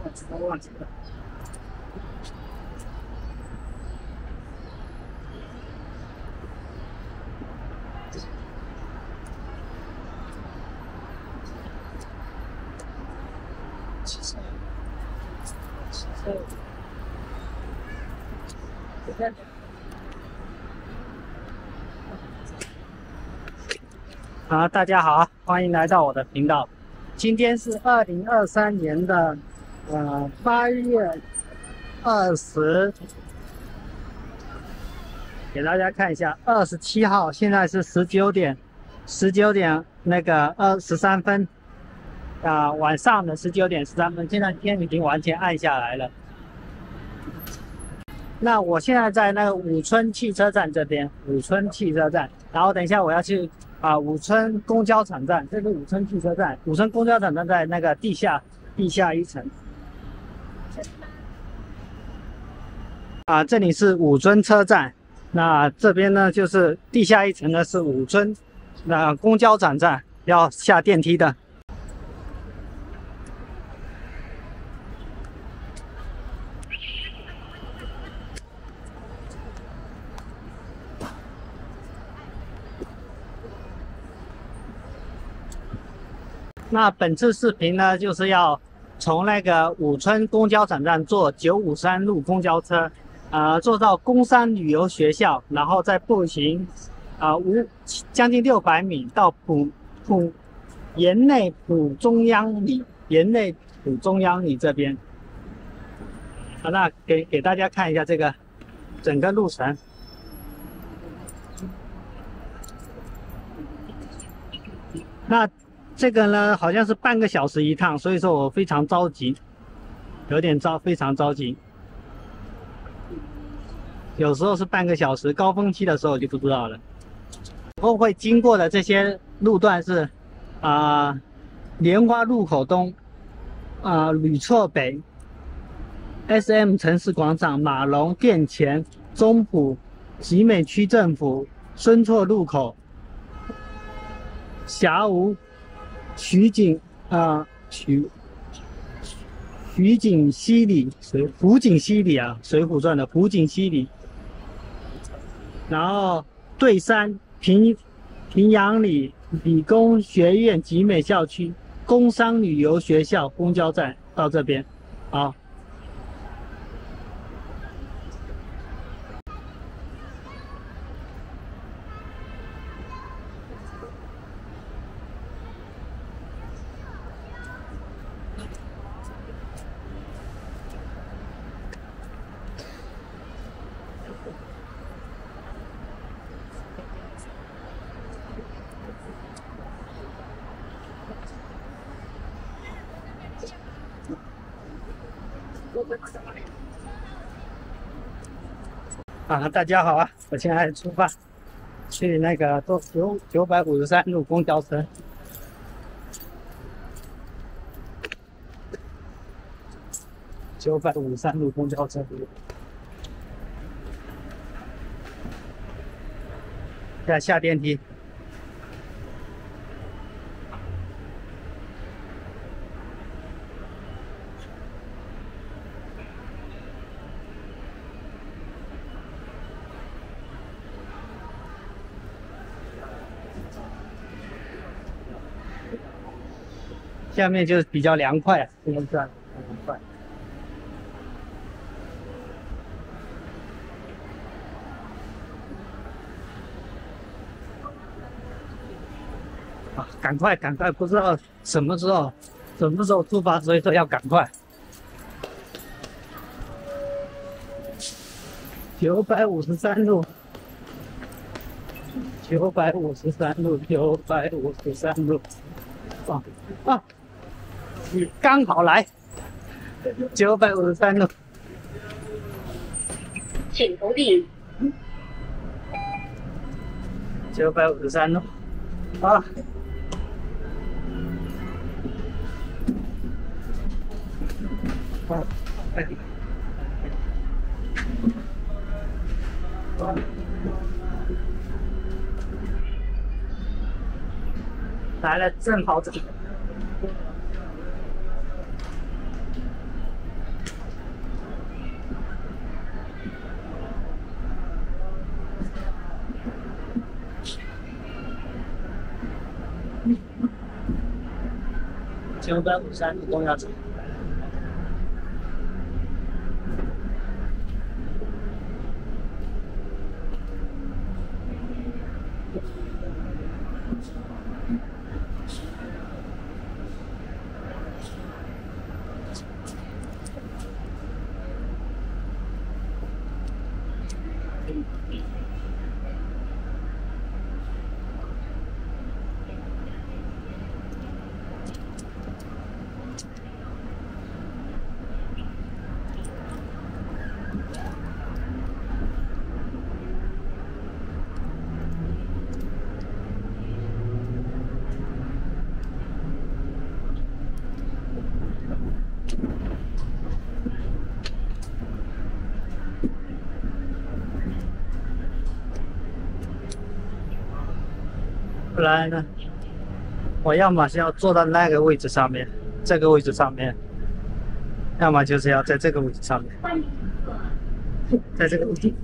我忘记了。大家好，欢迎来到我的频道。今天是2023年的8月20，给大家看一下，27号，现在是19点那个13分，晚上的19点13分，现在天已经完全暗下来了。那我现在在那个武村汽车站这边，武村汽车站，然后等一下我要去武村公交场站，这个武村汽车站，武村公交场站在那个地下1层。这里是武村车站，那这边呢就是地下1层呢是武村公交场站，要下电梯的。那本次视频呢，就是要从那个武村公交场站坐953路公交车，坐到宫山旅游学校，然后再步行，将近600米到岩内浦中央里这边。那给大家看一下这个整个路程。那这个呢，好像是半个小时一趟，所以说我非常着急，非常着急。有时候是半个小时，高峰期的时候就不知道了。以后会经过的这些路段是莲花路口东、吕错北、SM 城市广场、马龙店前、中埔、集美区政府、孙错路口、霞屋、徐景西里福井西里水浒传的福井西里，然后对山平阳里理工学院集美校区、工商旅游学校公交站到这边，好。大家好我现在出发去那个坐953路公交车。953路公交车，现在下电梯。下面就是比较凉快，这个站很凉快。赶快，不知道什么时候出发，所以说要赶快。953路。你刚好来953路， 请投币。 953路，来了，正好这里。 953路公交站。不然呢，我要么是要坐到那个位置上面，这个位置上面，要么就是要在这个位置上面，在这个位置。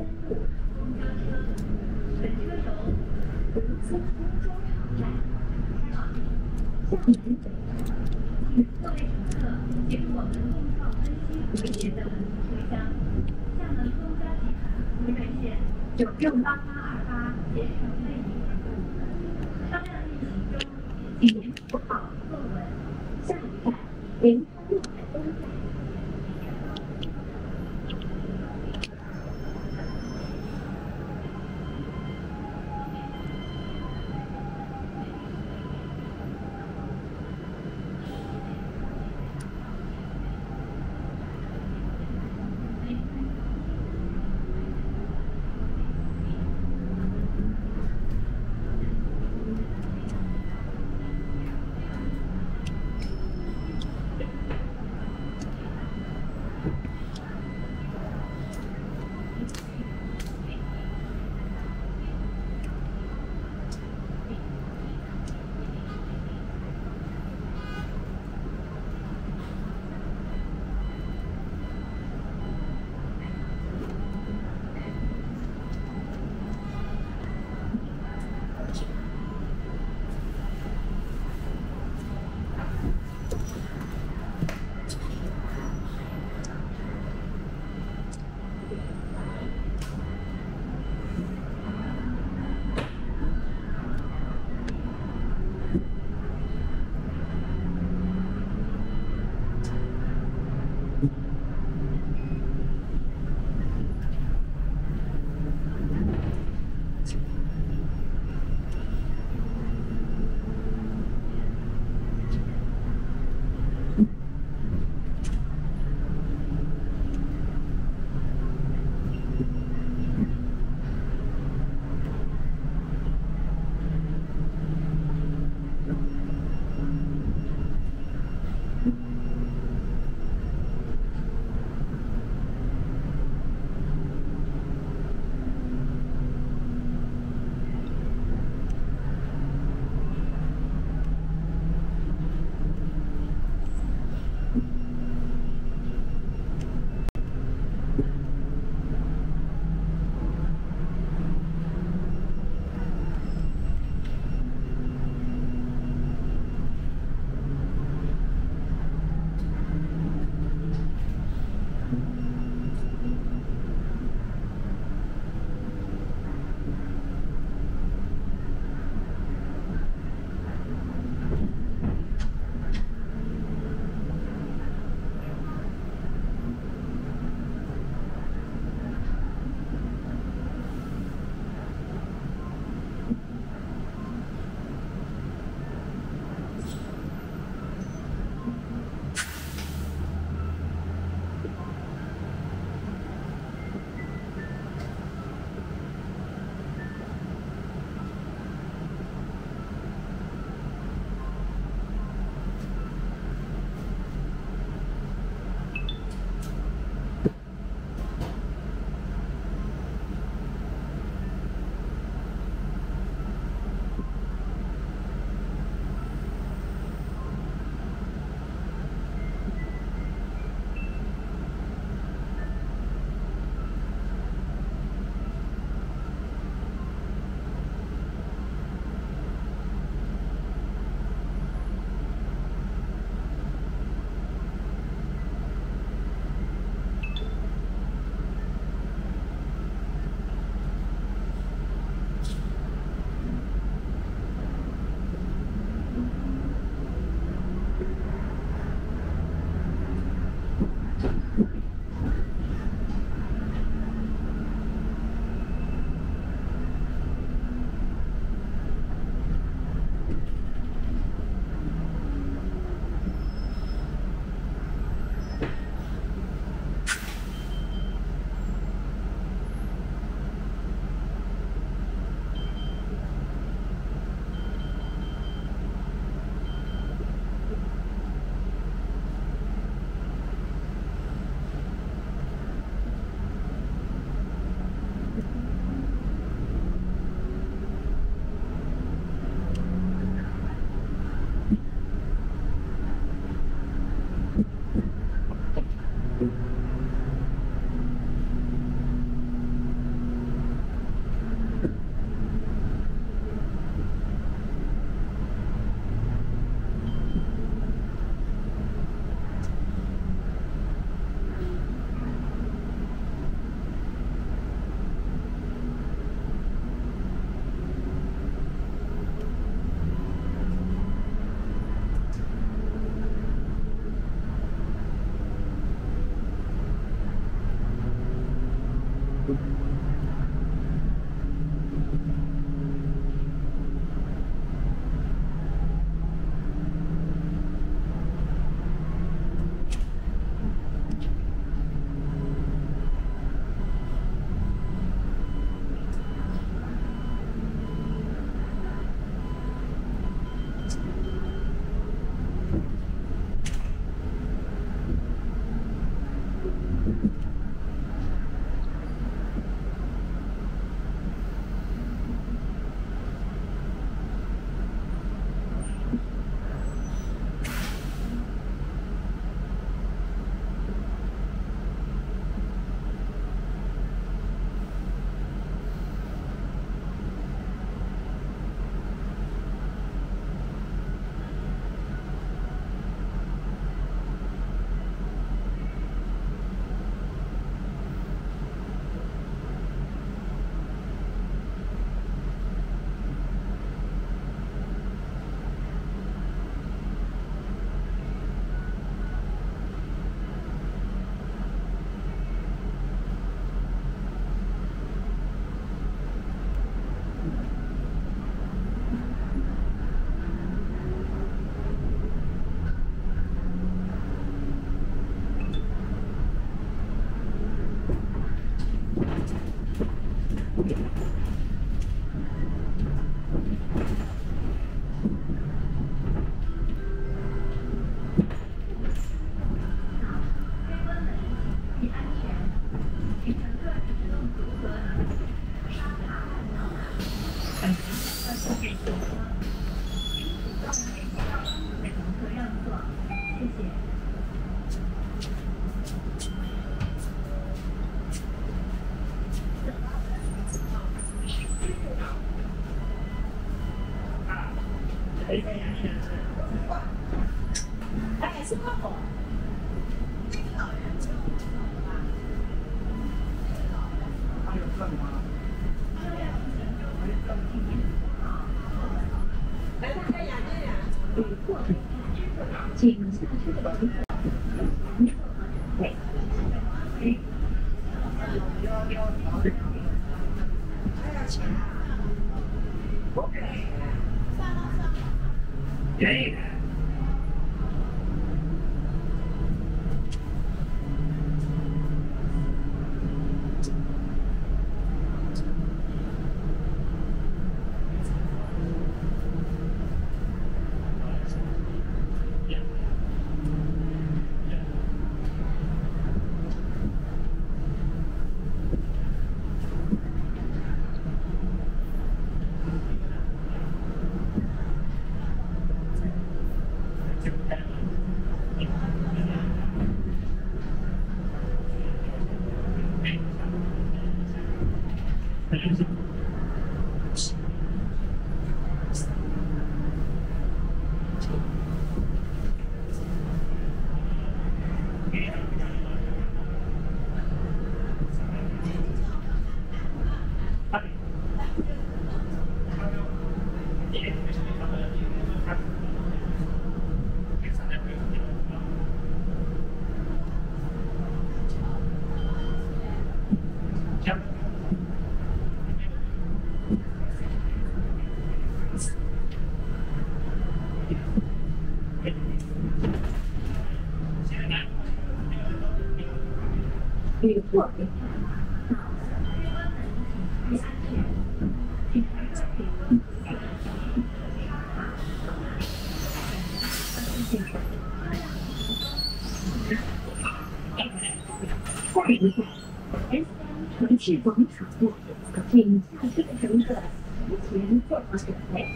是广场部，请下车乘客提前做好准备。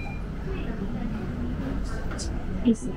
谢谢。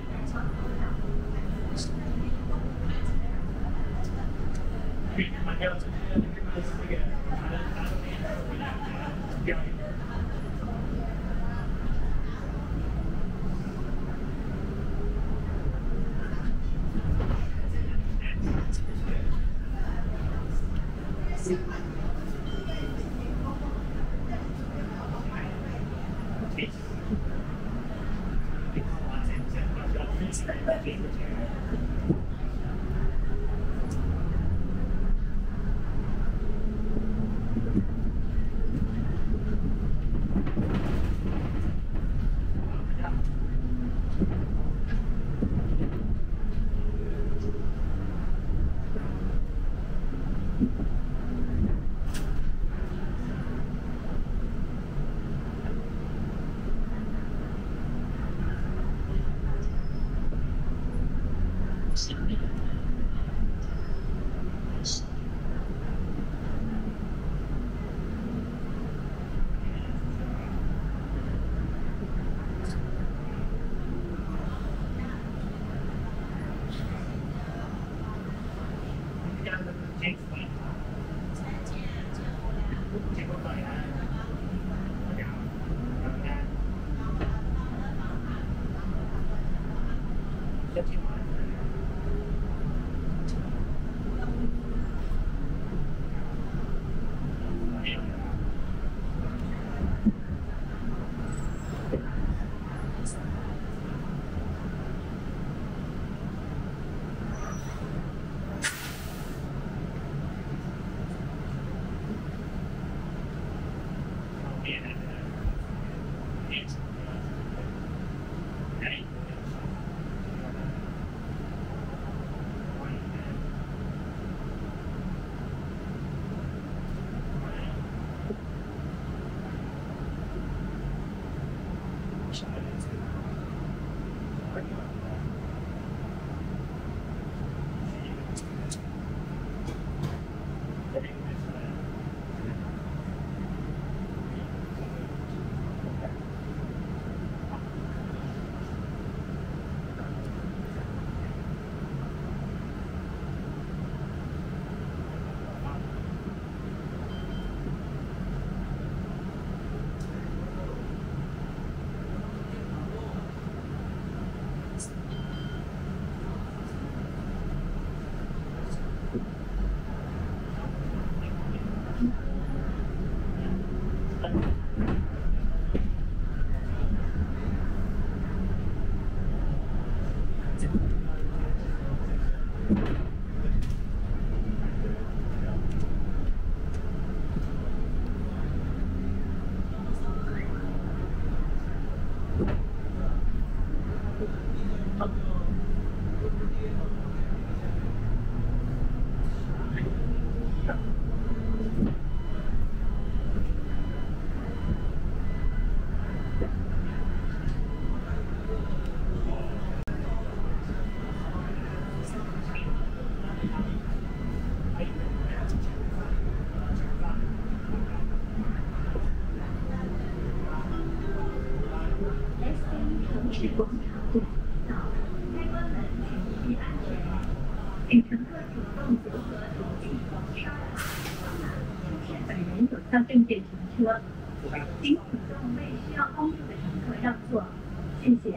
体广场站到了，该关门请注意安全。请乘客主动符合统计商码出示本人有效证件乘车。请主动为需要帮助的乘客让座，谢谢。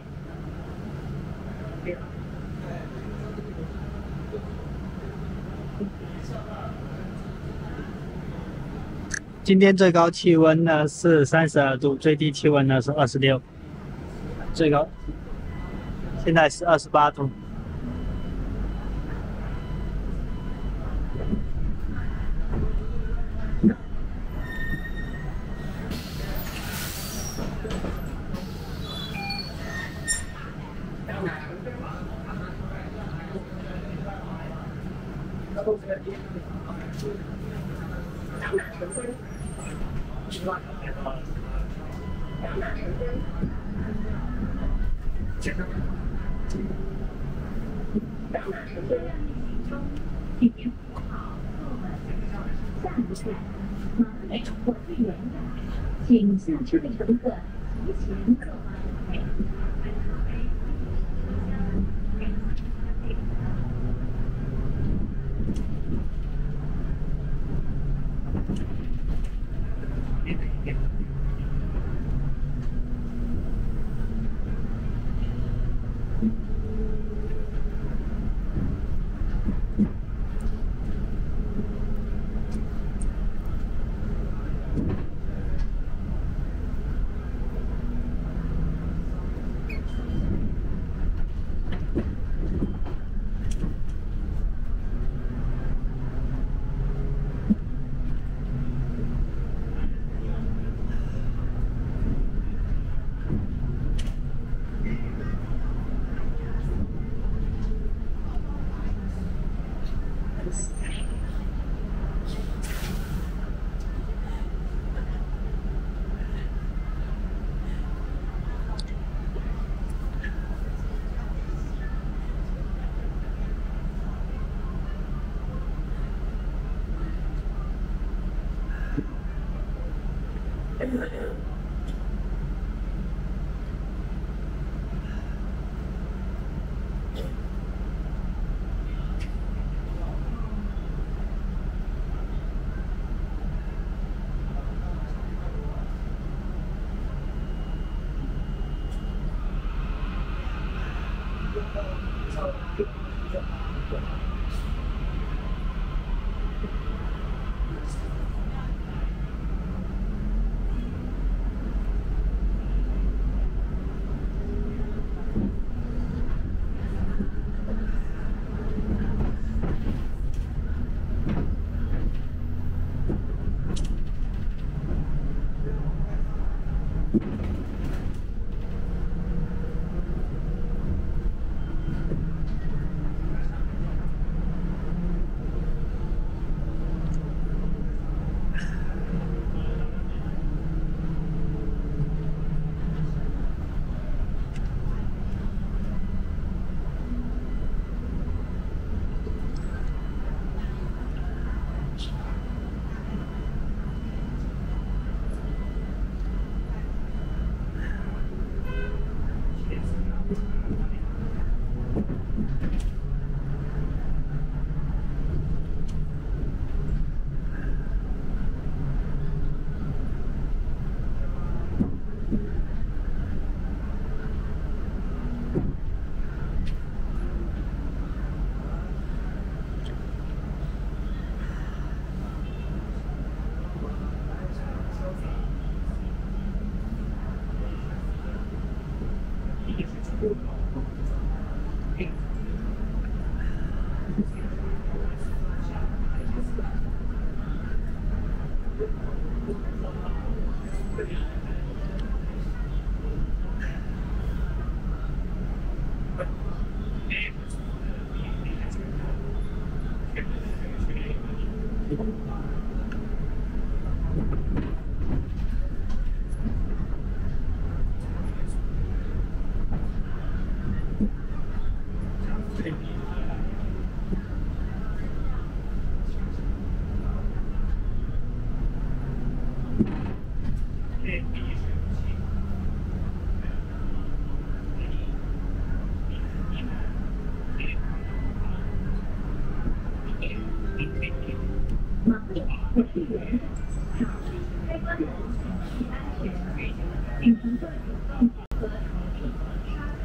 今天最高气温呢是32度，最低气温呢是26，最高现在是28度。 请您扶好坐稳，下一站马尾火腿园站，请下车的乘客提前做好准备。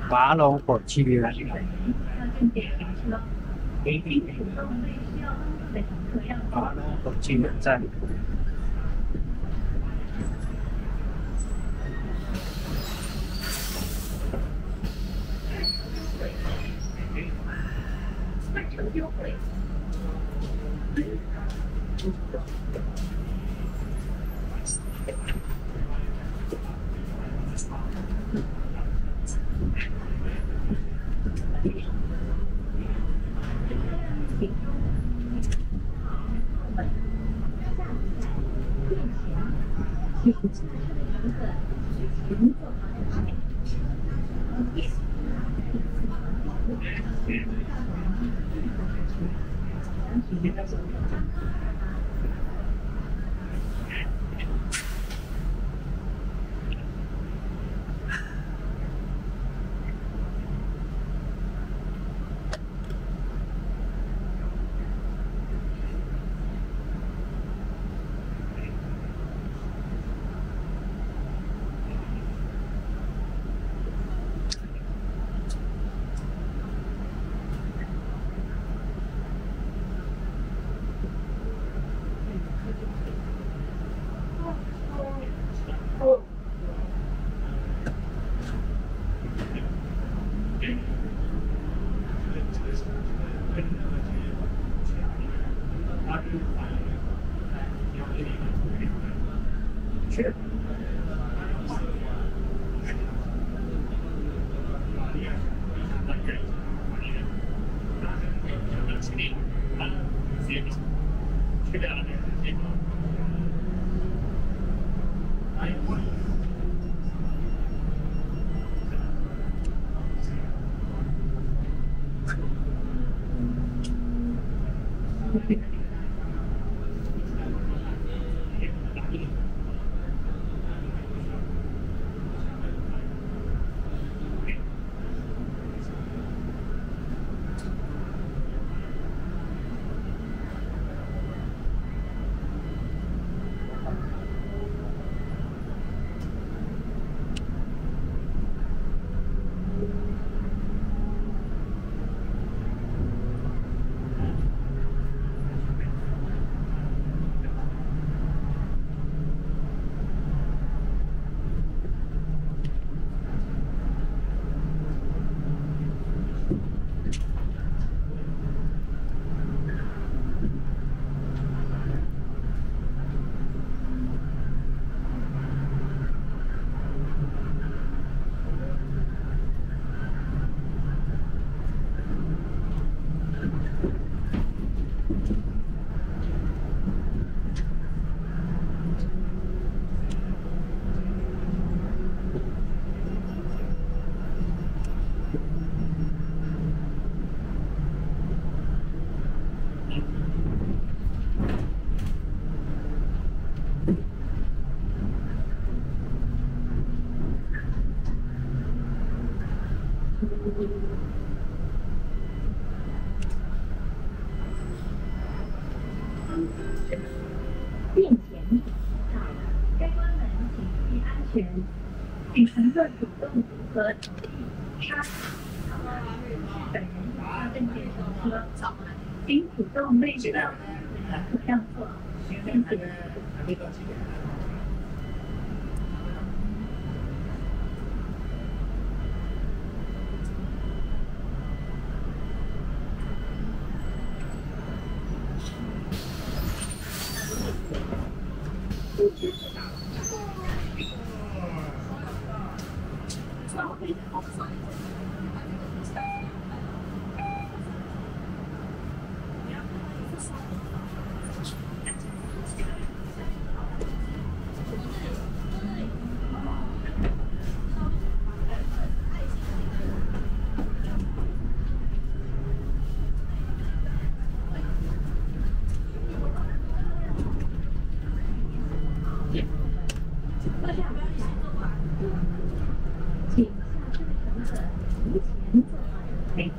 华龙火器了。 本人要正点停车。请主动对需要帮助的乘客让座。 华龙火器站。 换乘优惠。请下车的乘客提前做好准备。面前已到，该关门请注意安全。请乘客主动符合同意插本人有效证件乘车，请主动为需要乘客让座，谢谢。请下车的乘客提前做好准备。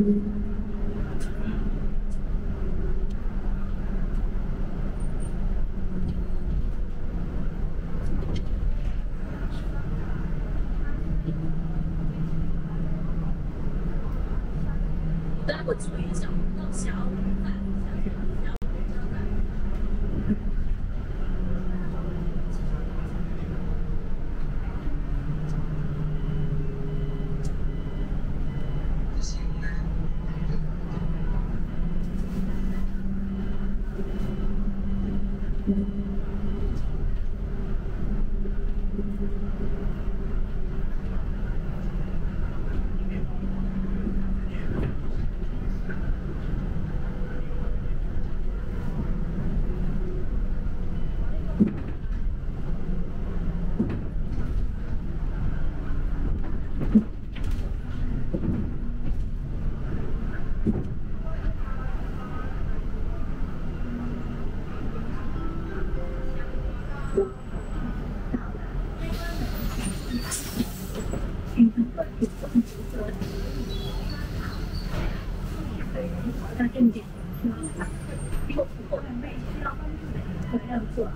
到正点，有准备需要帮助的乘客让座。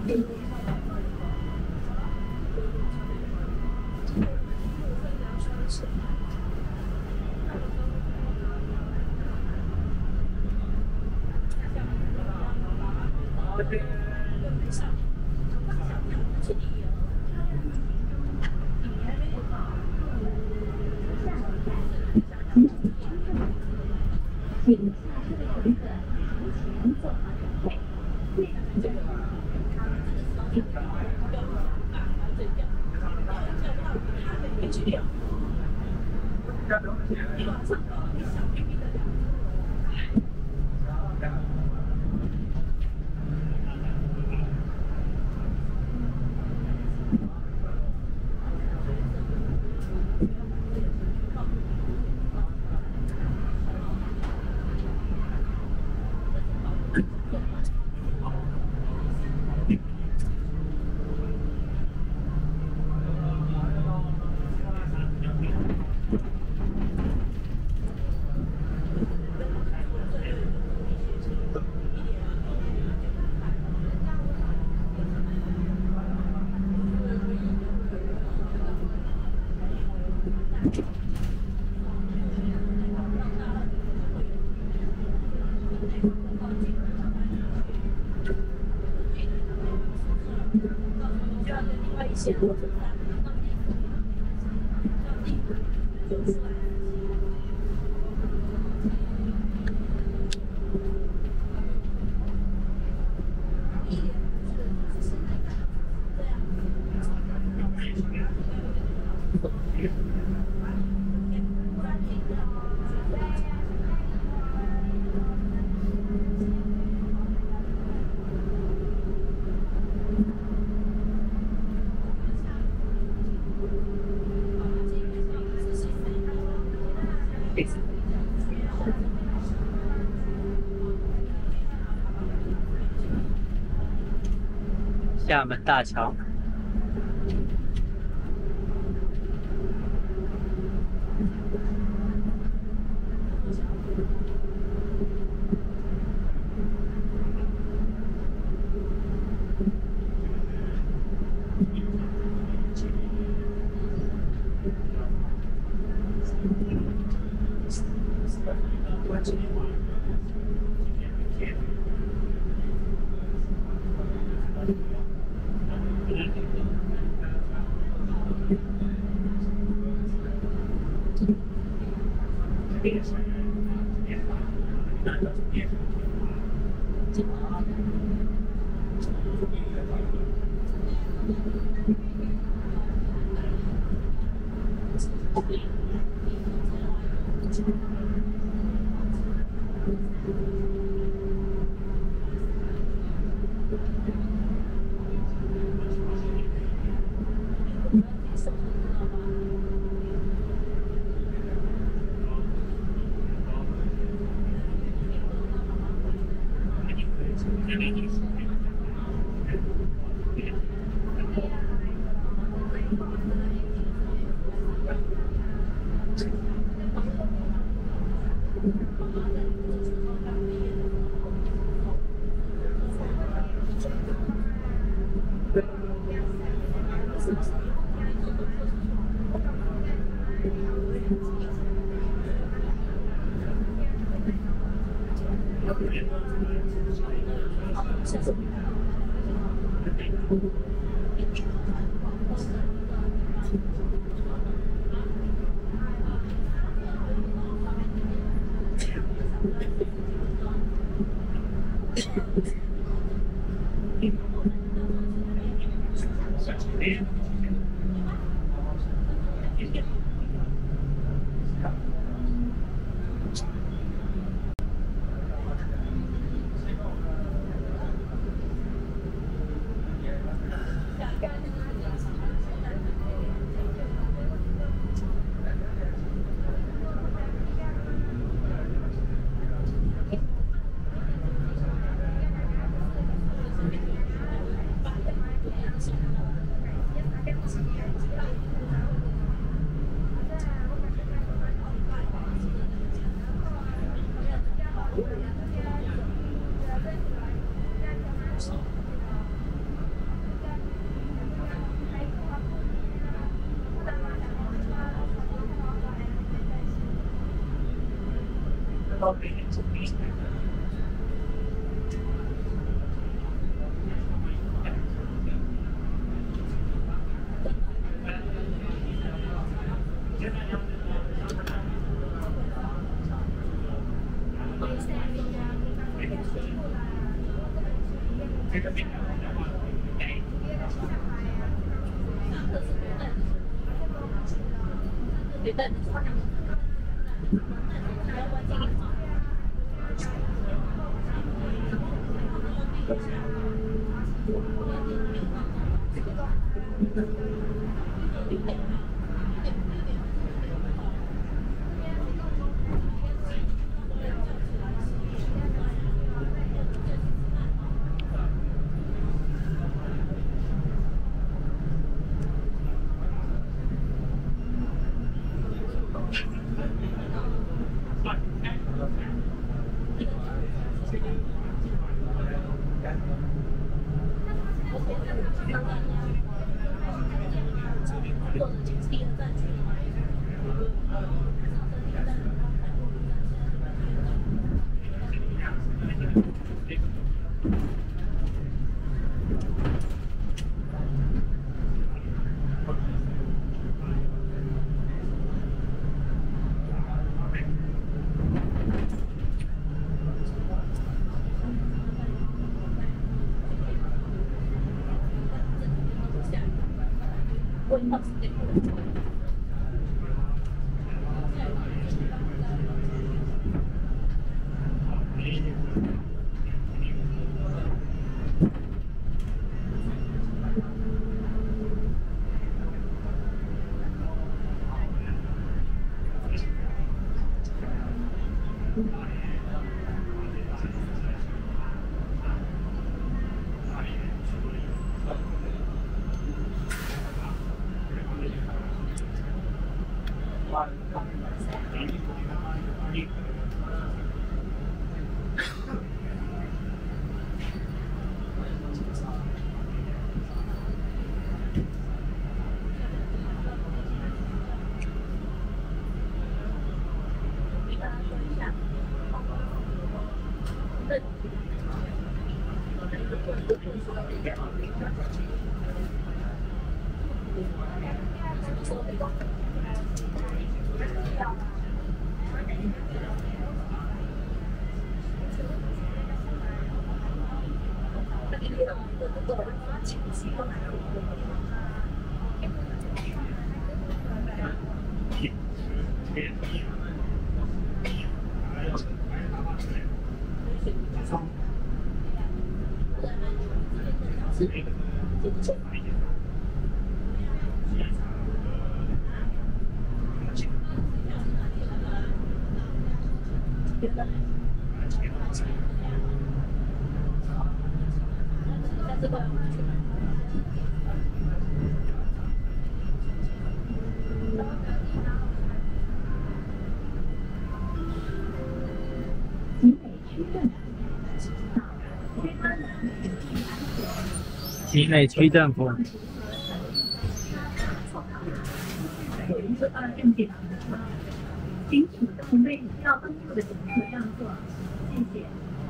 请下车的乘客提前做好准备，为了安全。 厦门大桥。 集美区政府。 坐到正点停车，请主动为需要帮助的乘客让座，谢谢。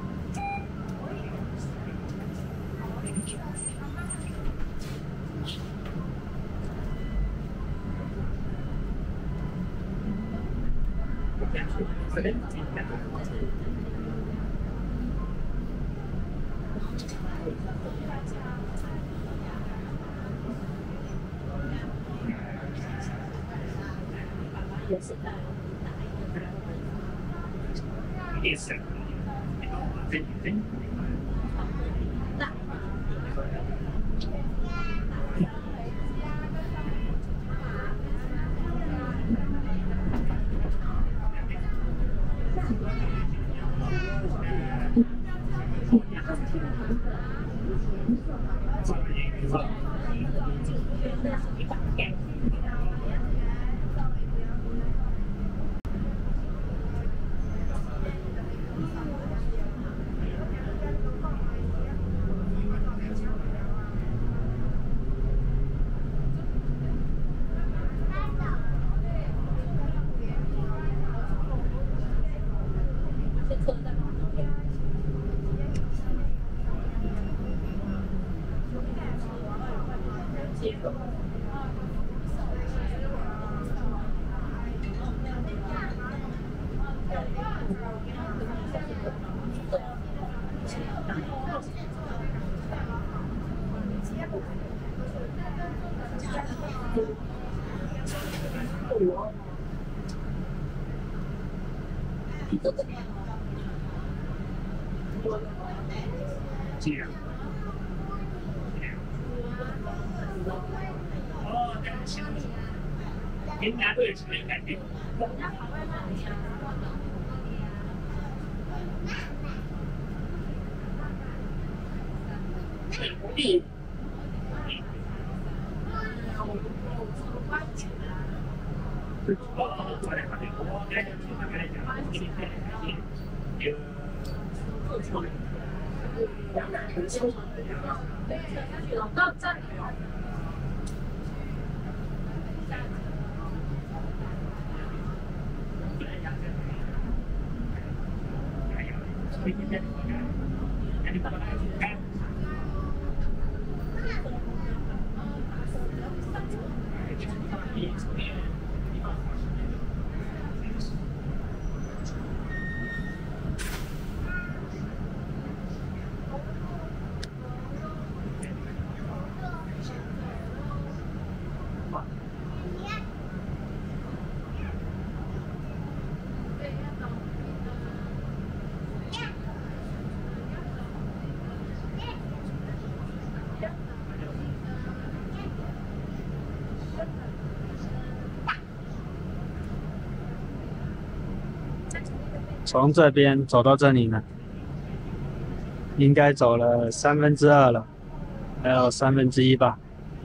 从这边走到这里呢，应该走了2/3了，还有1/3吧。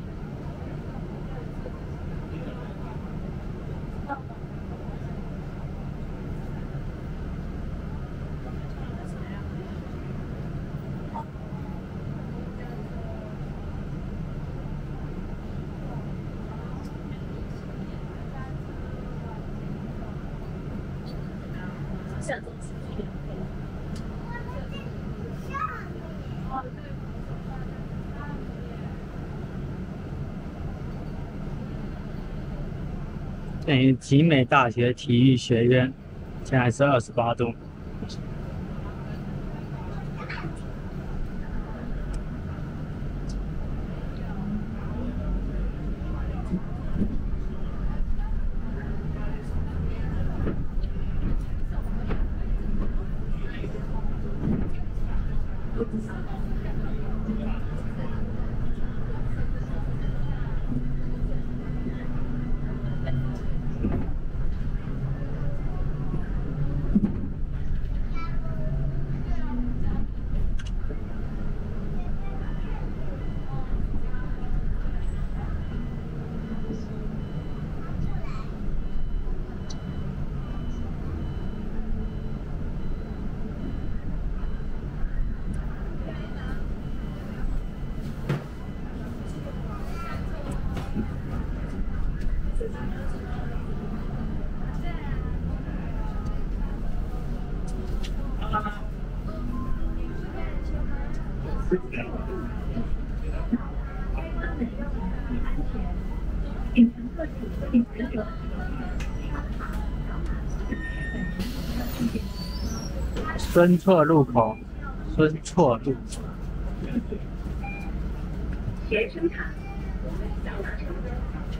集美大学体育学院，现在是28度。 请乘客主动执着。 孙错路口，孙错路。 学生卡，扫码乘车。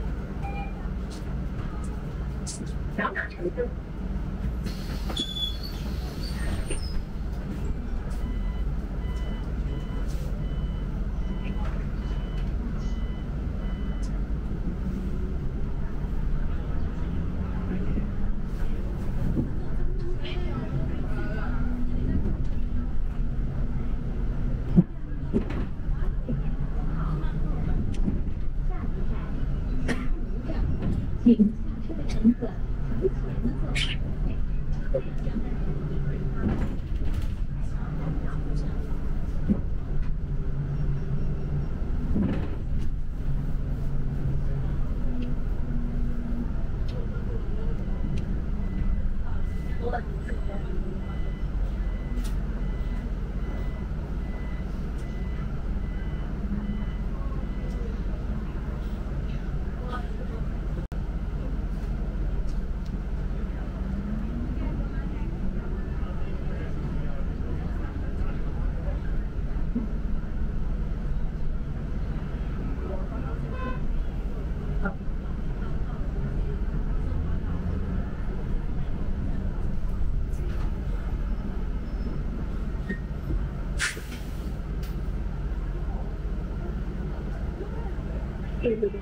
扫码乘车。请下车的乘客提前坐好。对对对。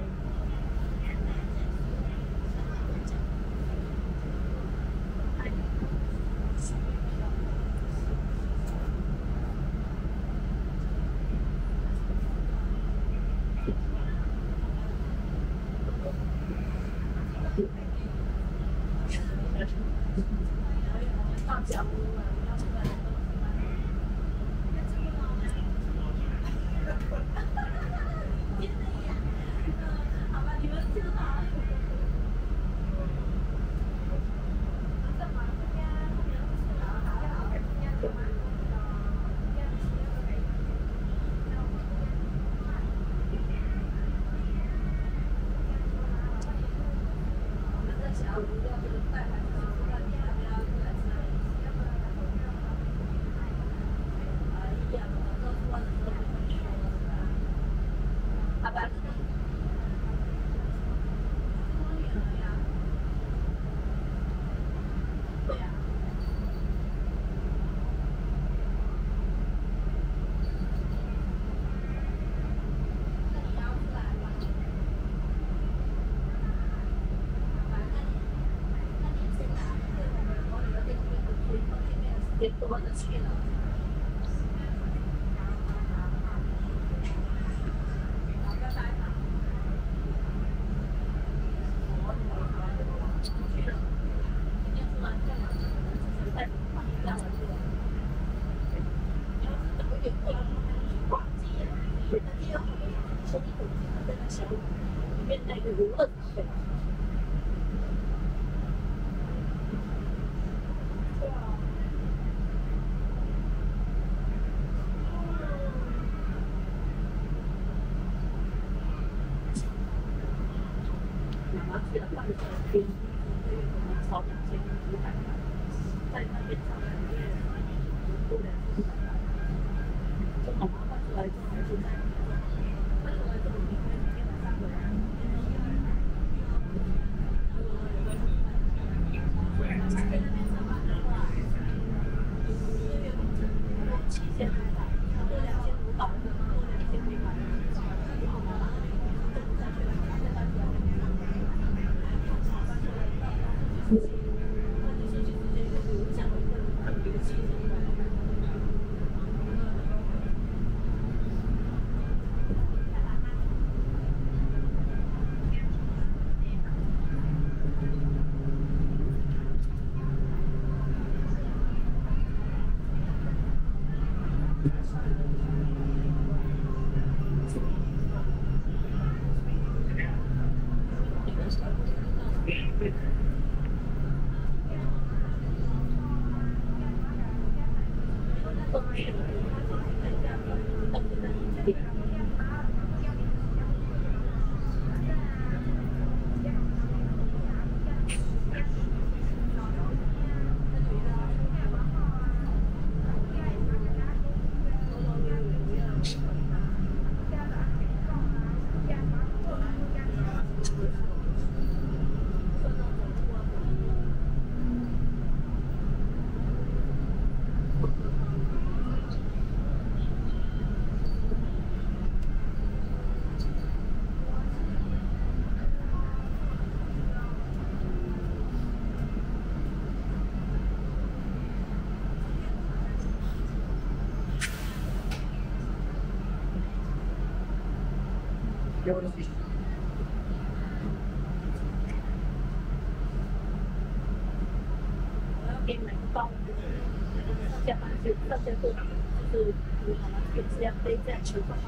给你们包，上下班路就是你好了，也是要背在车上。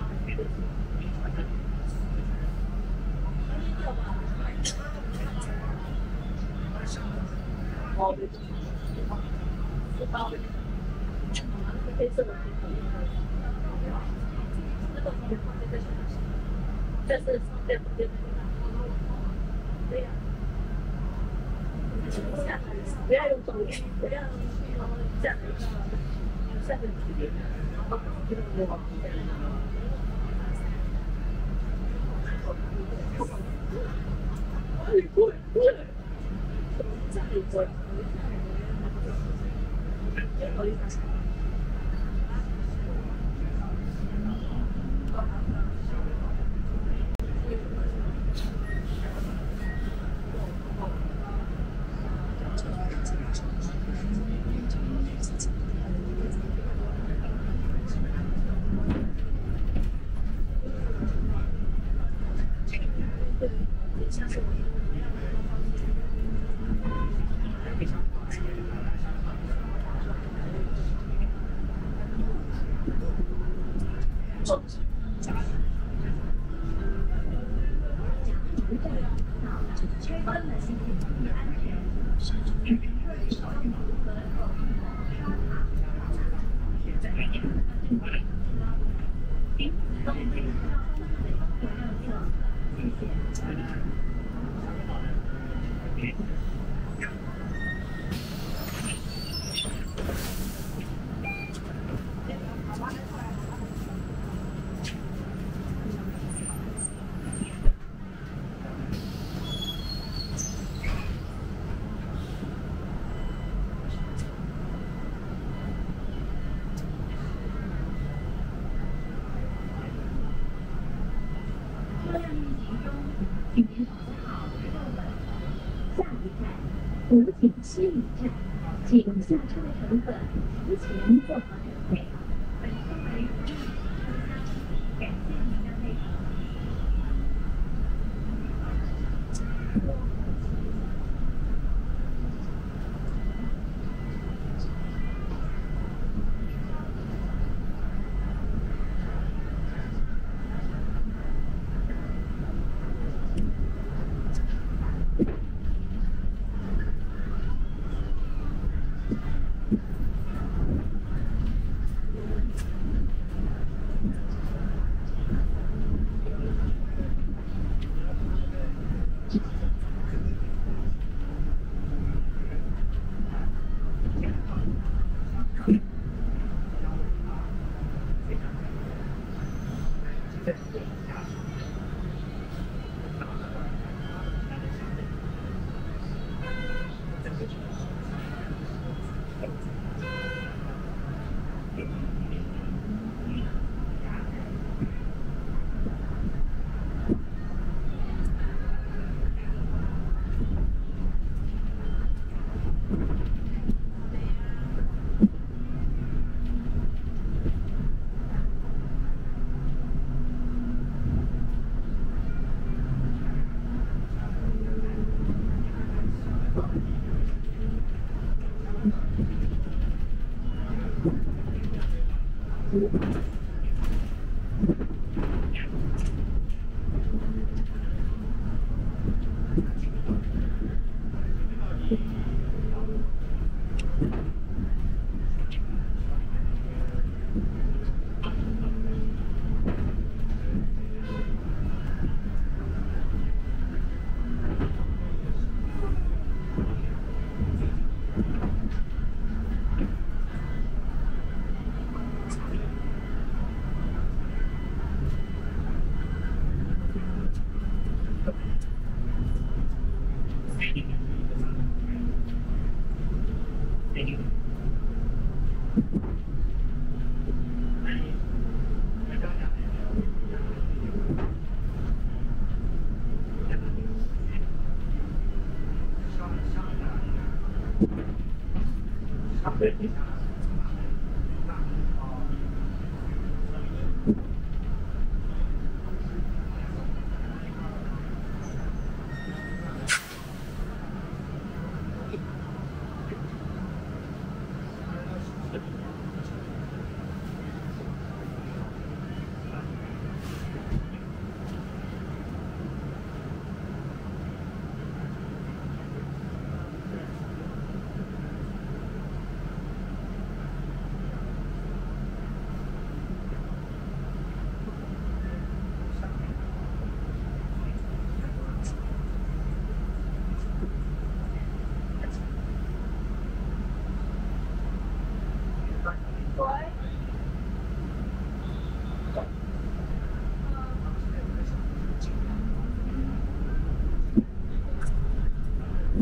哦，是包，黑色的。这是上边旁边的。对呀。不要用手，不要这样下面。湖景西里站，请下车的乘客提前做好准备。本车为服务车厢，感谢您的配合。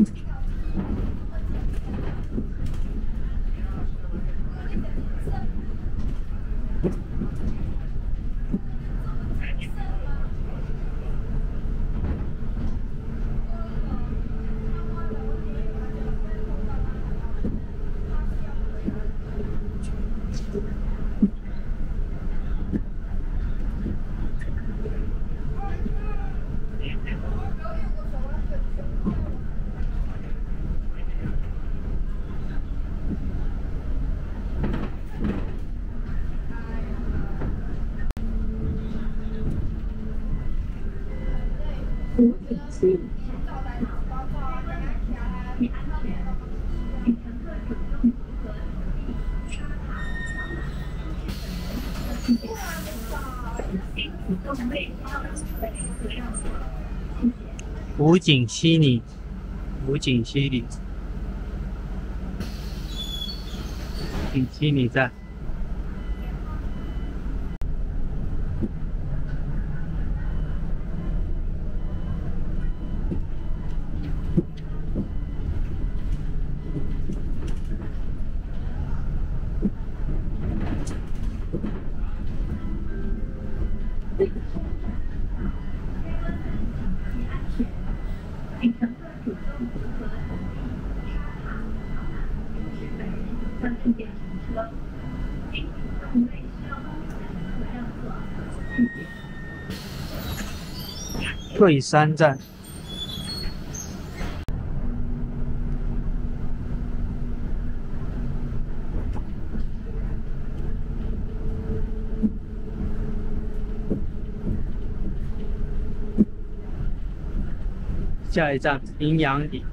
五景区。你安全，请乘客主动符合沙塔、桥码、出现请主动为超出的乘客让座。谢谢。 武警西里，武警西里，武警西里站。 请乘客主动符合沙塔、桥码、出示本人向证件乘车。请主动为需要帮助的乘客让座。谢谢。 桂山站。下一站平阳里。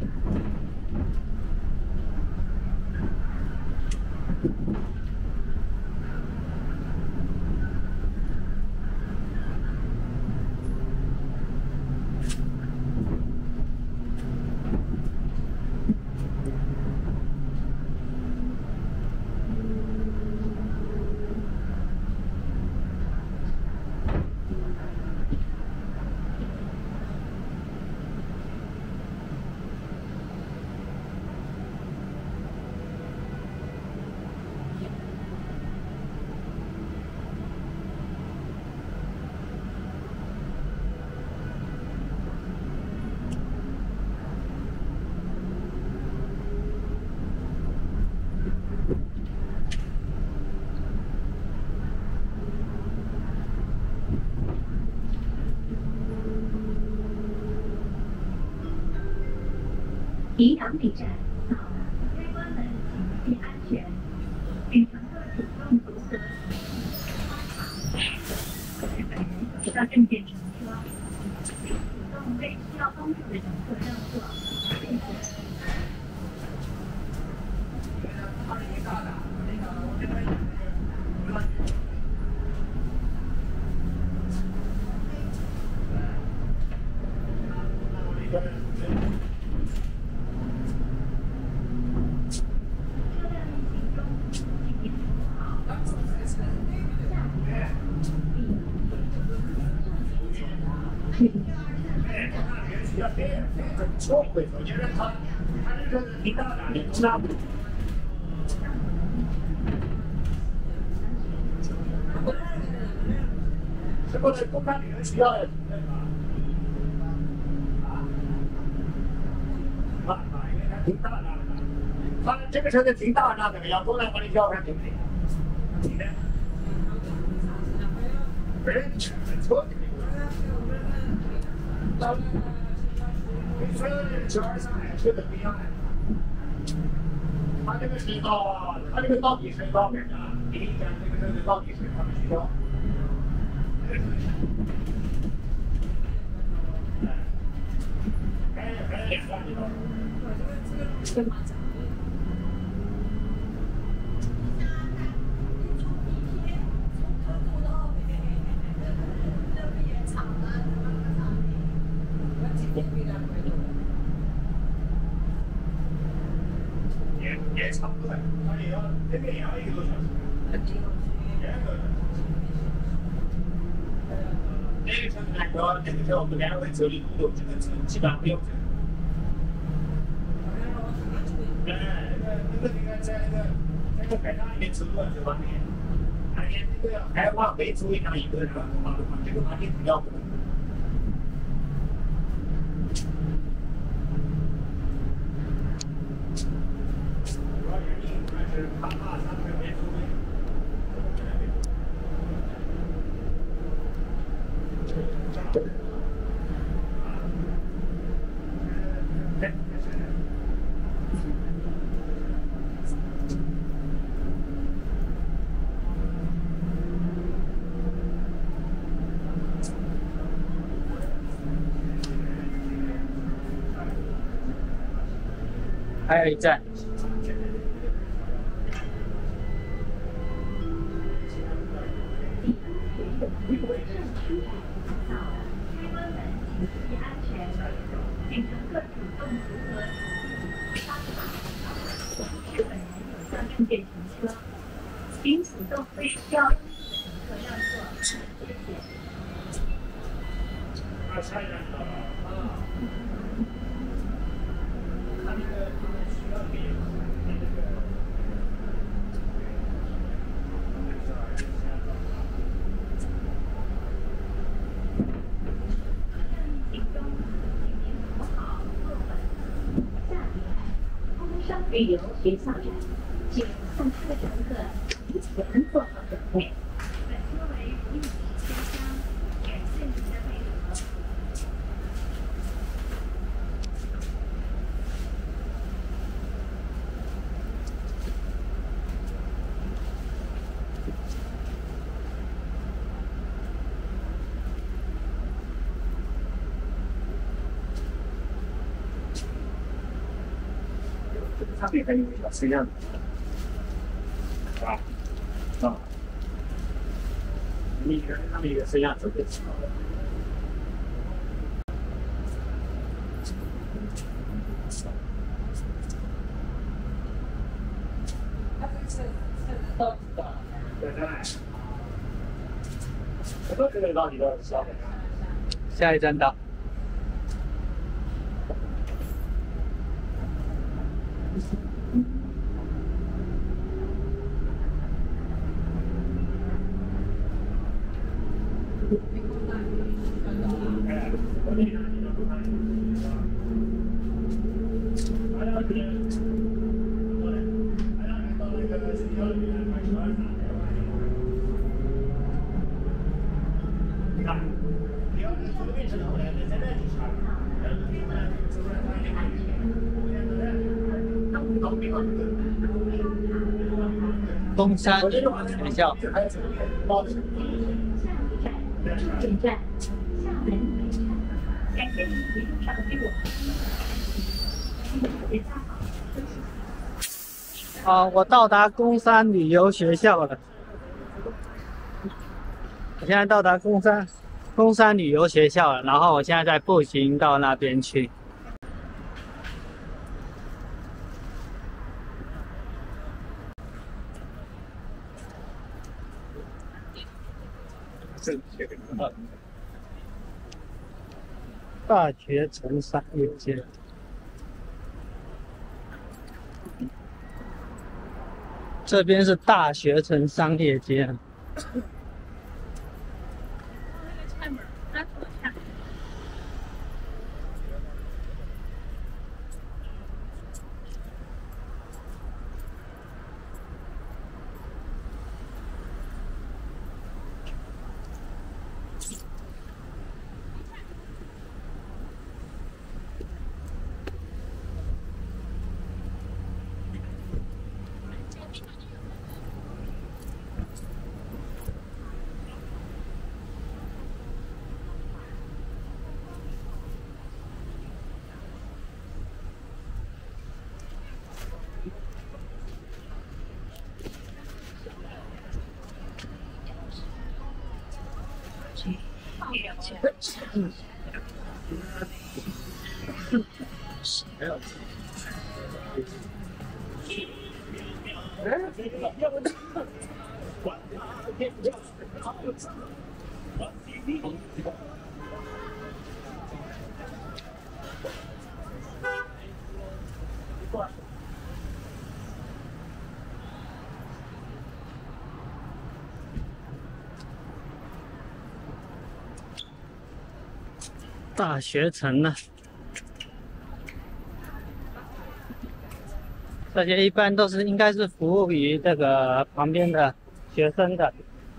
宜阳里站到了，该关门请系安全，请乘客主动符合本人需要证件乘车，请主动为需要帮助的乘客让座。谢谢。 错会，我觉得他这个挺大的，你知道。这个是公开旅游需要的，因为它挺大的，它这个车子挺大的，要过来把你叫上对不对？你呢？人错。跟923车子不一样的，它这个是到，它这个到底是到哪儿？第一站这个车子到底是他们学校。也差不多，它也要这边也要1个多小时。这个车子来说，这个车我们2位车里都有，这个车基本上没有。 那个应该在那个海上里面走过这方面，而且这个还往回走一趟一个马路嘛，这个马路比较宽。主要原因还是怕上面没走对。 还有一站。 请乘客主动符合是本人有效证件停车，请主动为需要乘客让座，谢谢。 下一站到了啊。他那个需要给那个。 旅游学校站，请送车的乘客提前做好准备。本车为1.5车厢，感谢您的配合。 上面还有一个小车样子，是吧？啊，你看他们一个车样特别奇怪。对对。什么车到你的消费？ 下一站到。东山学校。 下一站，主站厦门北站，感谢您一路上与我们。 好，我到达公山旅游学校了。我现在到达公山旅游学校了，然后我现在在步行到那边去。大学城商业街。这边是大学城商业街。 大学城呢，这些一般都是应该是服务于这个旁边的学生的。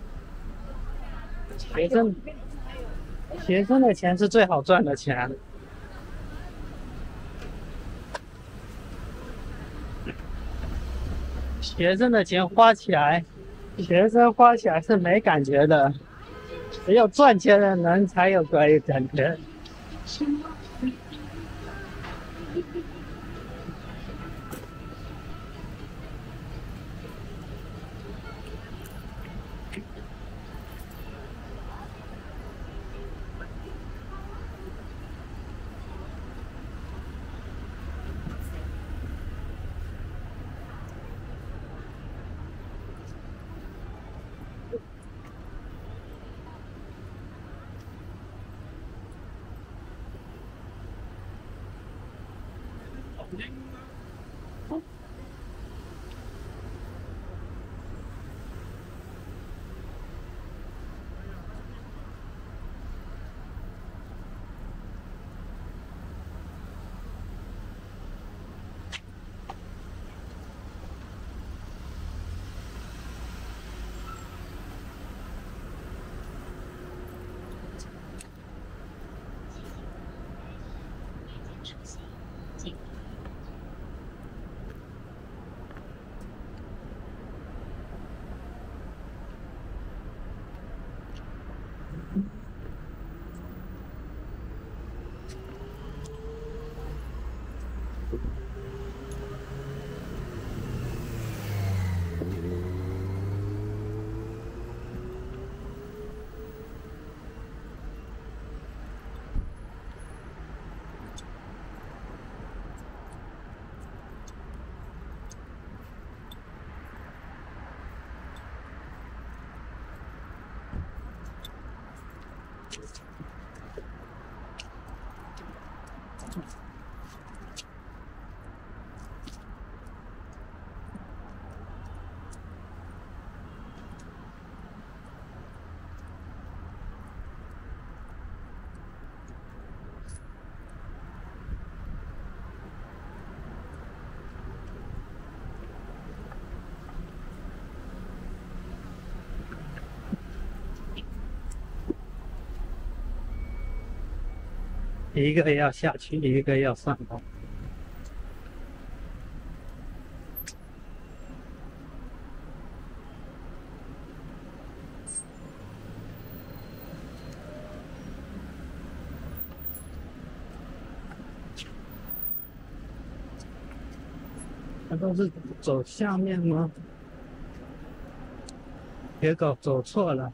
学生的钱是最好赚的钱。学生的钱花起来，学生花起来是没感觉的，只有赚钱的人才有感觉。一个要下去，一个要上楼。那都是走下面吗？别搞走错了。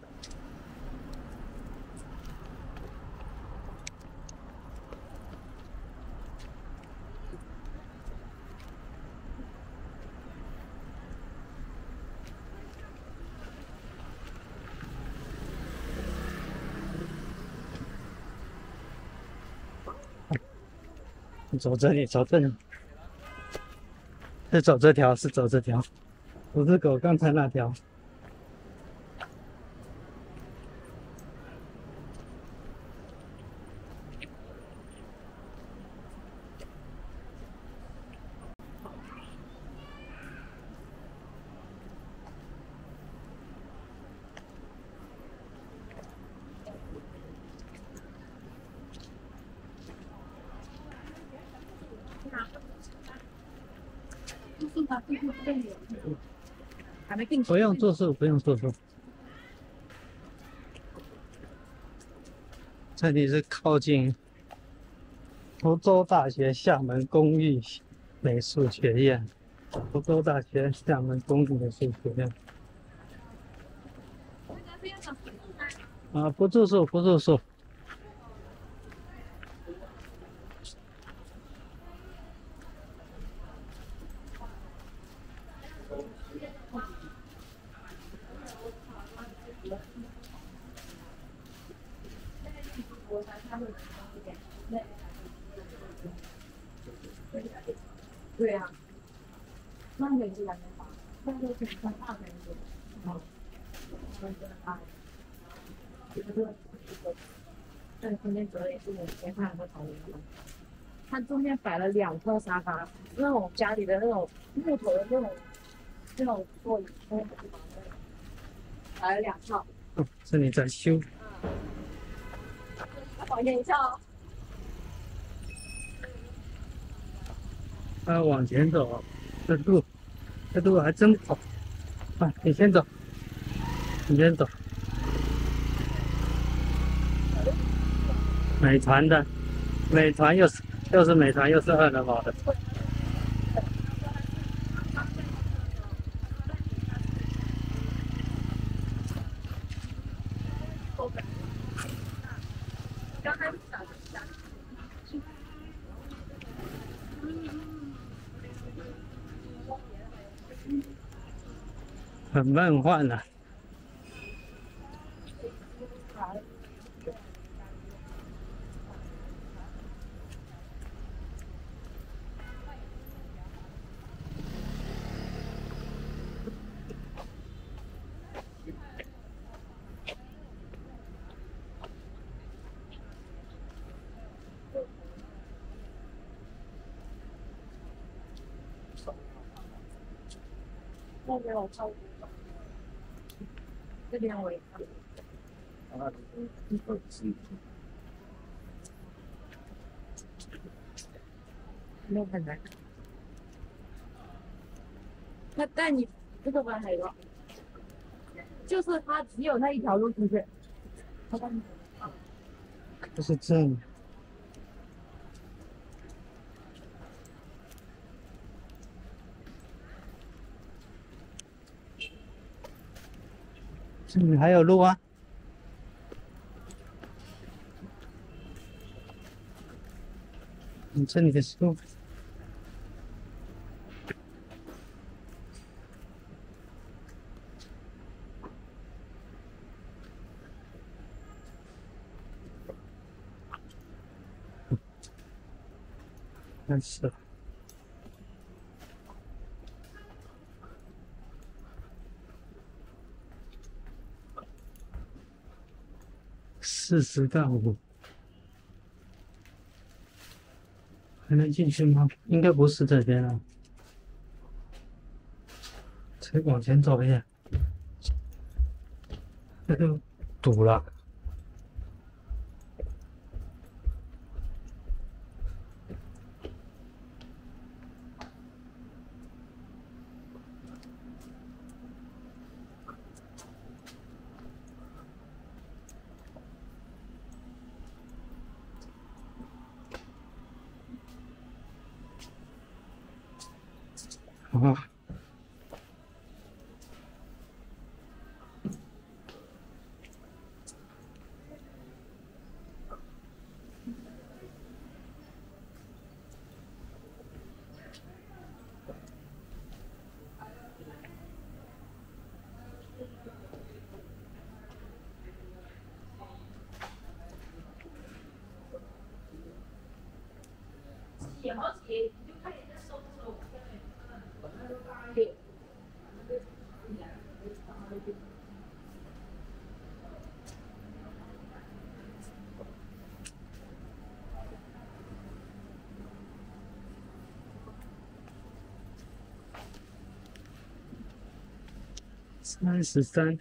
走这里，走这里，是走这条，是走这条，不是走刚才那条。不用住宿，不用住宿。这里是靠近福州大学厦门工艺美术学院，福州大学厦门工艺美术学院。啊，不住宿，不住宿。 对呀，那个是两年吧，那个是很大的一个， 对，中间折的也是我先看过同一个。它中间摆了2套沙发，那种家里的那种木头的那种座椅，摆了2套。 哦，这里在修。 还原一下哦。 往前走，这路还真好。啊，你先走，你先走。美团的，美团又是美团，又是饿了么的。很梦幻啊。 那边我超级懂，这边我也看。没有很难。那带你这个班还有，就是它只有那一条路出去。好吧。 不是这样。这里还有路啊！这里的路。但是。40-5，还能进去吗？应该不是这边啊，再往前走一下，这就堵了。啊33。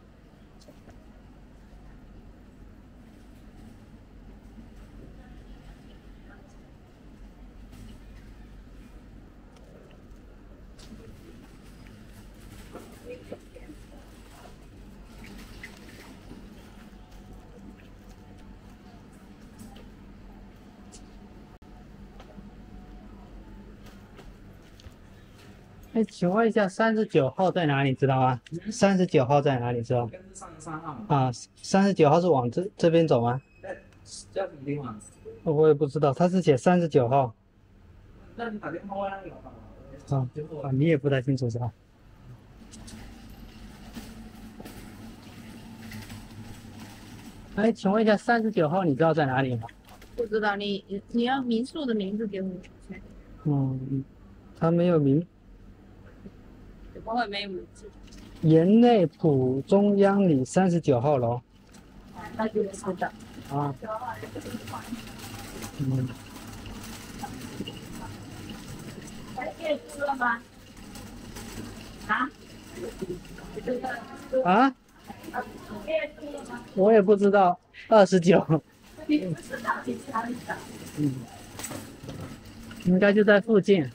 哎，请问一下，39号在哪里？知道吗？39号在哪里？知道？ 应该是33号。 啊，39号是往这边走吗？ 叫什么地方？ 我也不知道，他是写39号。 那你打电话问他有吧？ 你也不太清楚是吧？哎，请问一下，39号你知道在哪里吗？ 不知道，你要民宿的名字给我们。 他没有名。 怎么会没有名字？ 盐内浦中央里39号楼。 那就是的。 啊。嗯。 月租了吗？啊？ 啊？ 月租了吗？ 我也不知道，29。 你不知道你家里的？ 嗯。应该就在附近。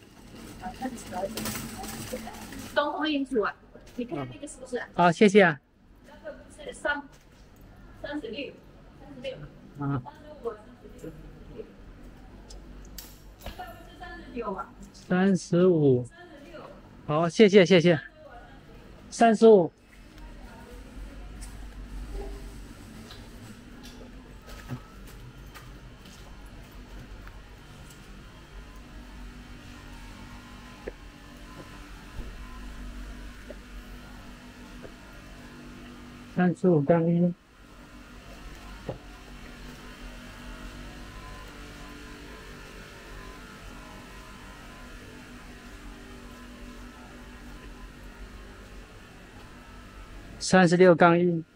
东风印组啊，你看那个是不是？ 啊，谢谢啊。 那个不是36。 啊。35。好，谢谢谢谢。35。35-1。36-1。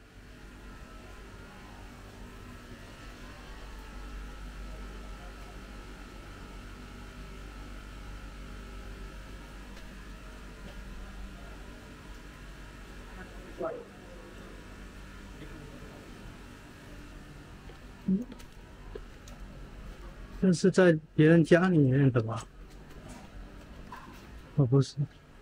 这是在别人家里面的吧？哦，不是。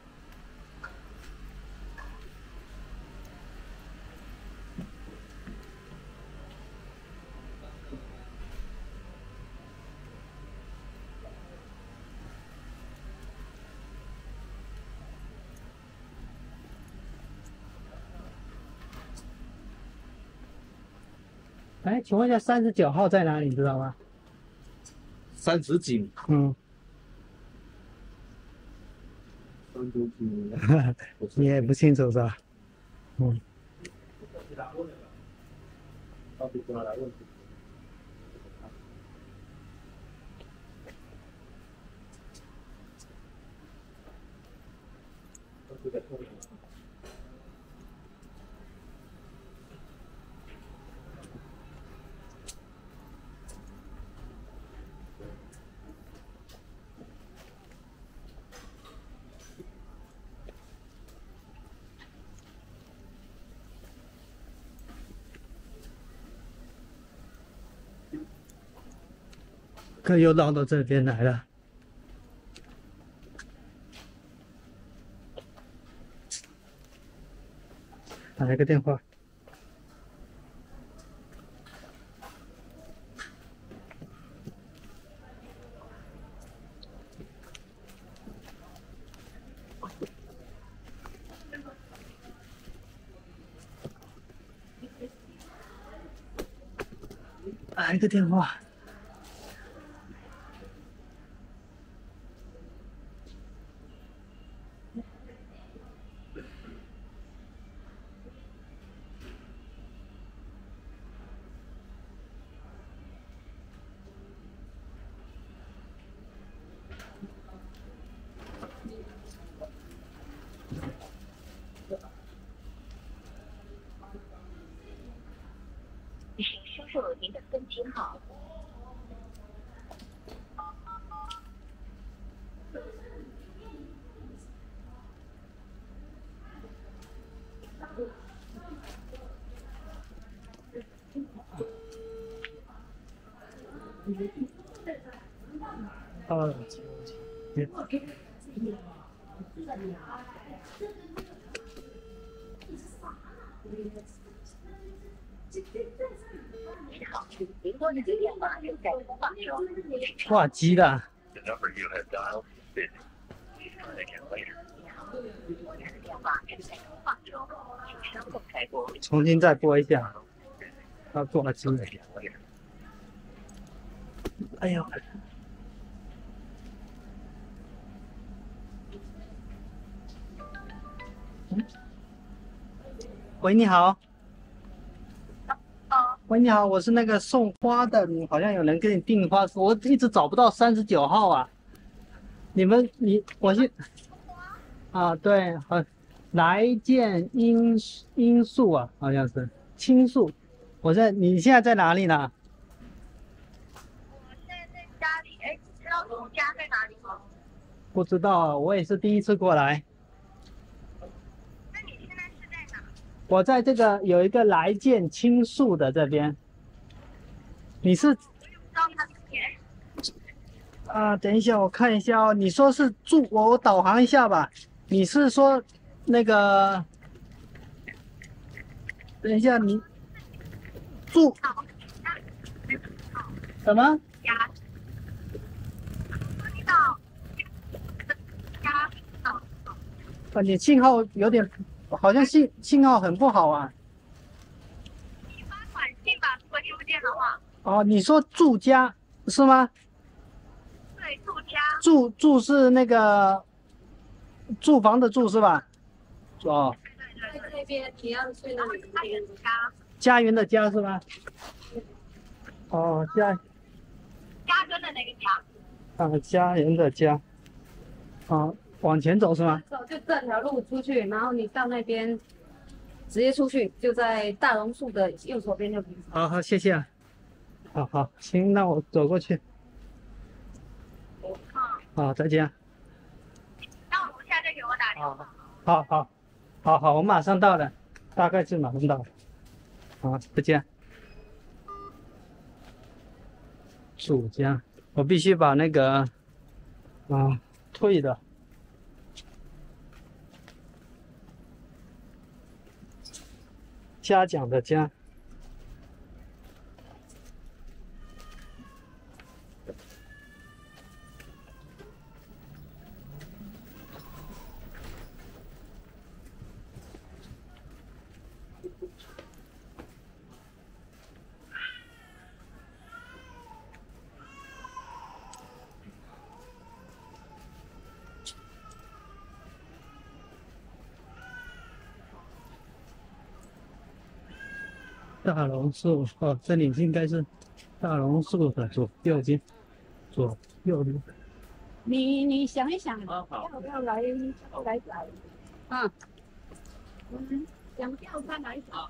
哎，请问一下，39号在哪里？你知道吗 30几。 嗯。 30几。 你也不清楚是吧？嗯。 到底过来问。 可又绕到这边来了。打一个电话。打一个电话。 请输入您的分机号。 挂机的。重新再拨一下。要挂机。哎呦。喂，你好。喂，你好，我是那个送花的，你好像有人给你订花，我一直找不到39号啊。我是啊，对，来见罂粟啊，好像是青树。你现在在哪里呢？ 道住家在哪里吗？ 不知道啊，我也是第一次过来。 那你现在是在哪？ 我在这个有一个来见青树的这边。你是我也不知道他是谁。 等一下我看一下哦。你说是住，我导航一下吧。你是说那个？等一下，你住什么？ 家。你到家到。 你信号有点，好像信号很不好啊。 你发短信吧，如果听不见的话。 哦，你说住家是吗？ 对，住家。 住是那个住房的住是吧？哦， 在这边你要去那里家园家。 家园的家是吧？哦， 家根的那个家。 家人的家。往前走是吗？ 走就这条路出去，然后你到那边直接出去，就在大榕树的右手边就可以。 好，谢谢啊。好，行，那我走过去。好，再见。 那我楼下再给我打电话。 好，我马上到了，大概是马上到了。好，再见。主家，我必须把那个退的。嘉奖的嘉。大榕树这里应该是大榕树的左右边，左右边。 你想一想， 好要不要来？想要看哪一种？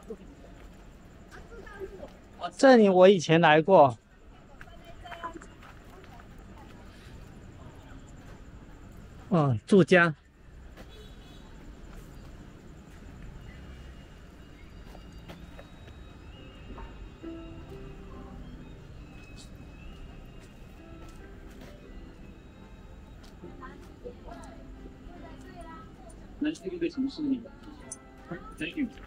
这里我以前来过。住家。 那这个城市里，Thank you。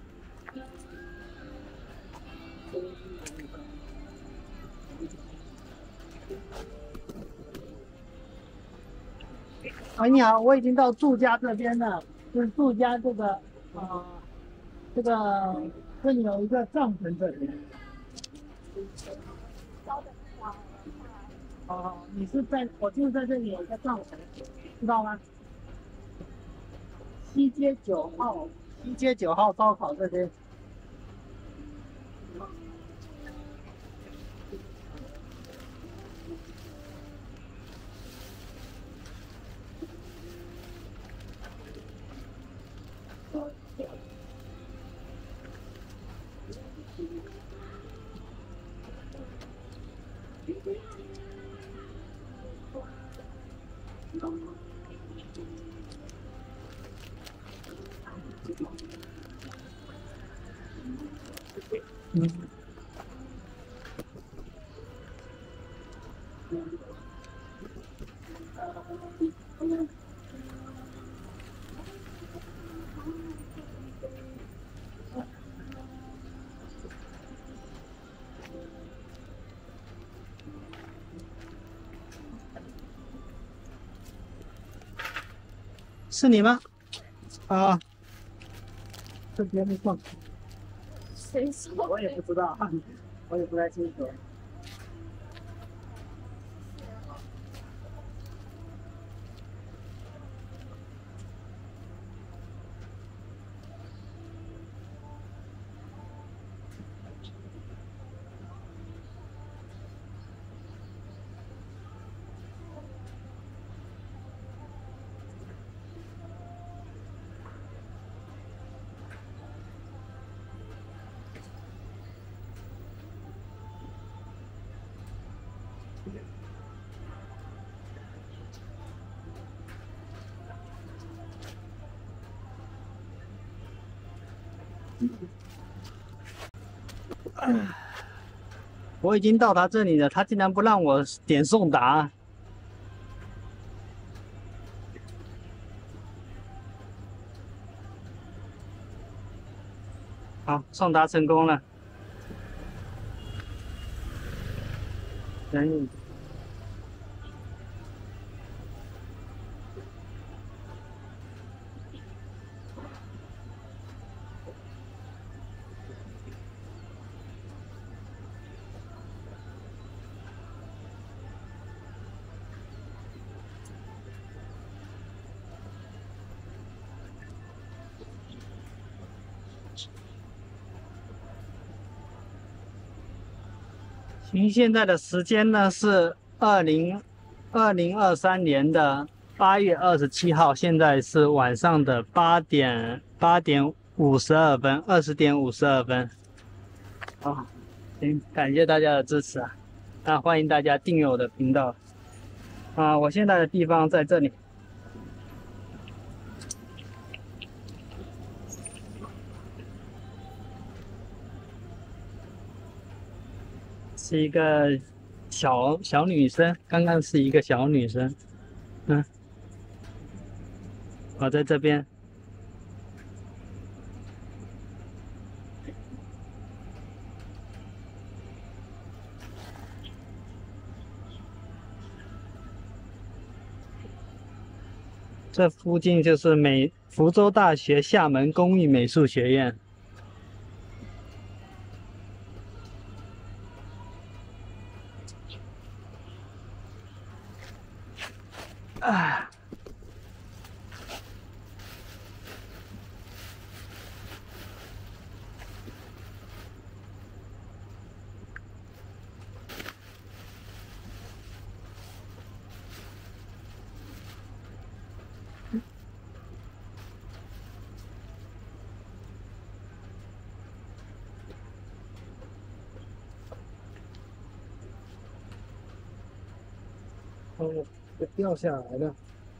你好，我已经到住家这边了，就是住家这个这里有一个帐篷这里。我就是在这里有一个帐篷，知道吗？西街9号烧烤这边。是你吗？这边没放。 谁说？ 我也不知道，我也不太清楚。 我已经到达这里了，他竟然不让我点送达。好，送达成功了。人。您现在的时间呢是2023年的8月27号，现在是晚上的8点52分，20点52分。好，行，感谢大家的支持啊！那欢迎大家订阅我的频道啊！我现在的地方在这里。是一个小女生，刚刚是一个小女生，我在这边，这附近就是福州大学厦门工艺美术学院。哦，掉下来了。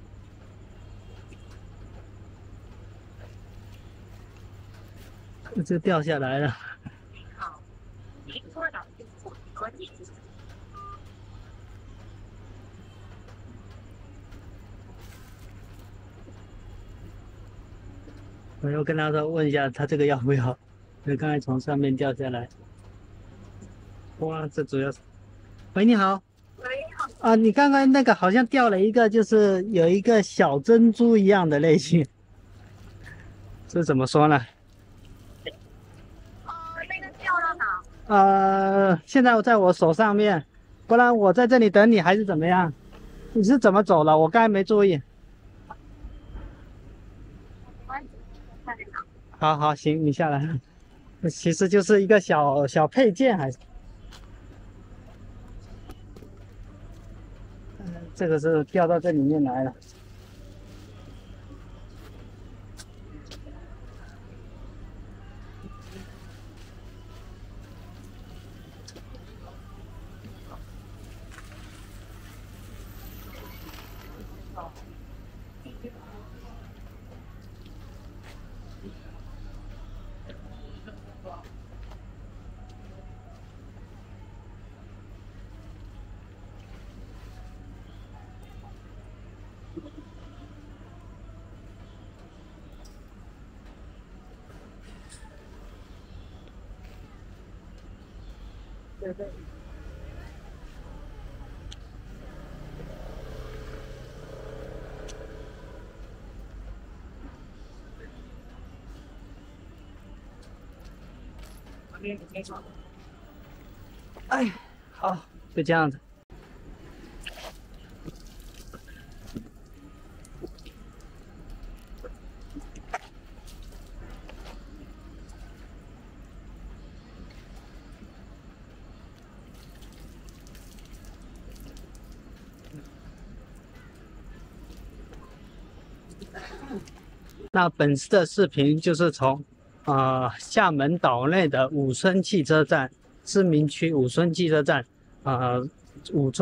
这掉下来了。 好，您拨打用户关键字。 我又跟他说问一下他这个要不要，因为刚才从上面掉下来。哇，这主要是，喂，你好。 喂，好。 啊，你刚刚那个好像掉了一个，就是有一个小珍珠一样的类型，这怎么说呢？ 那个掉到哪？ 现在我在我手上面，不然我在这里等你还是怎么样？你是怎么走了？我刚才没注意。好好，行，你下来。其实就是一个小配件，还是？这个是掉到这里面来了。对对。哎，好，就这样子。那本次的视频就是从厦门岛内的武村汽车站知名区武村汽车站武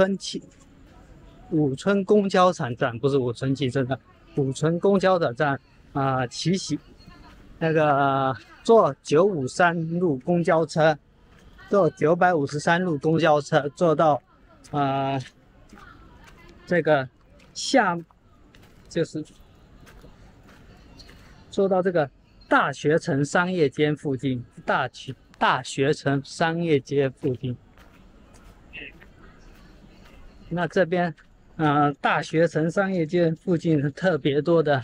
村公交场站，不是武村汽车站，武村公交的站骑行那个坐953路公交车，坐953路公交车坐到这个就是坐到这个大学城商业街附近，大学城商业街附近。那这边大学城商业街附近特别多的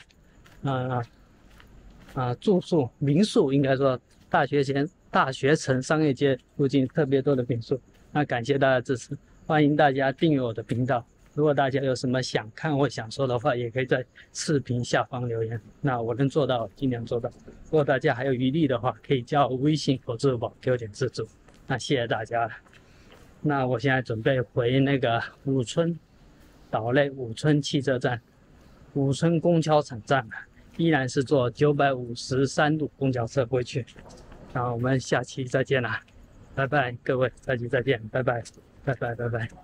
住宿民宿，应该说大学城商业街附近特别多的民宿。那感谢大家支持，欢迎大家订阅我的频道。如果大家有什么想看或想说的话，也可以在视频下方留言。那我能做到尽量做到。如果大家还有余力的话，可以加我微信或支付宝给我点资助。那谢谢大家了。那我现在准备回那个武村岛内武村汽车站、武村公交场站，依然是坐953路公交车回去。那我们下期再见啦，拜拜，各位，下期再见，拜拜，拜拜，拜拜。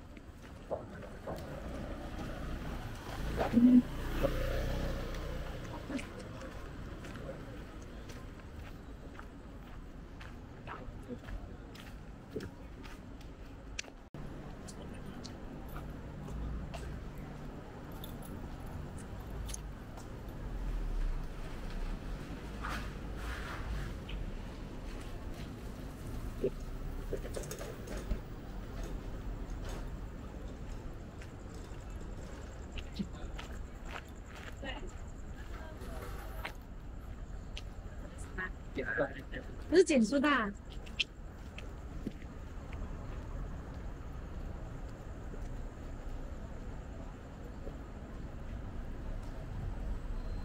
不是减速的。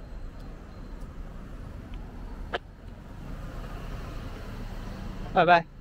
拜拜。